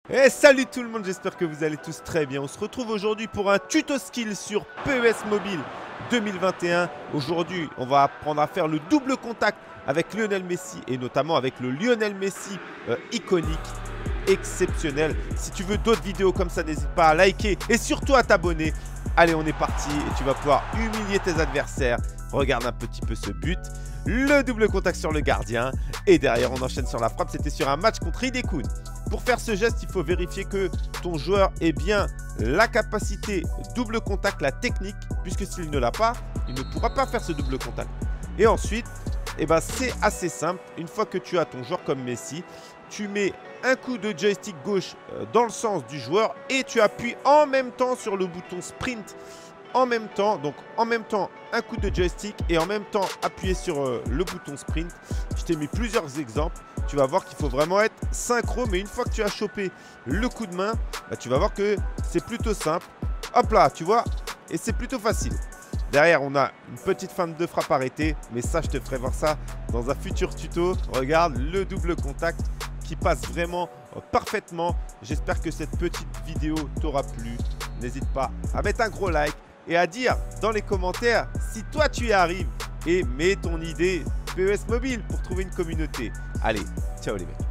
Et salut tout le monde, j'espère que vous allez tous très bien. On se retrouve aujourd'hui pour un tuto skill sur PES Mobile 2021. Aujourd'hui, on va apprendre à faire le double contact avec Lionel Messi et notamment avec le Lionel Messi iconique, exceptionnel. Si tu veux d'autres vidéos comme ça, n'hésite pas à liker et surtout à t'abonner. Allez, on est parti et tu vas pouvoir humilier tes adversaires. Regarde un petit peu ce but. Le double contact sur le gardien. Et derrière, on enchaîne sur la frappe. C'était sur un match contre Idekun. Pour faire ce geste, il faut vérifier que ton joueur ait bien la capacité double contact, la technique. Puisque s'il ne l'a pas, il ne pourra pas faire ce double contact. Et ensuite, c'est assez simple. Une fois que tu as ton joueur comme Messi, tu mets un coup de joystick gauche dans le sens du joueur et tu appuies en même temps sur le bouton sprint. En même temps, donc en même temps un coup de joystick et en même temps appuyer sur le bouton sprint. Je t'ai mis plusieurs exemples. Tu vas voir qu'il faut vraiment être synchro, mais une fois que tu as chopé le coup de main, tu vas voir que c'est plutôt simple. Hop là, tu vois, et c'est plutôt facile. Derrière, on a une petite feinte de frappe arrêtée, mais ça, je te ferai voir ça dans un futur tuto. Regarde le double contact qui passe vraiment parfaitement. J'espère que cette petite vidéo t'aura plu. N'hésite pas à mettre un gros like et à dire dans les commentaires si toi tu y arrives et mets ton idée PES Mobile pour trouver une communauté. Allez, ciao les mecs.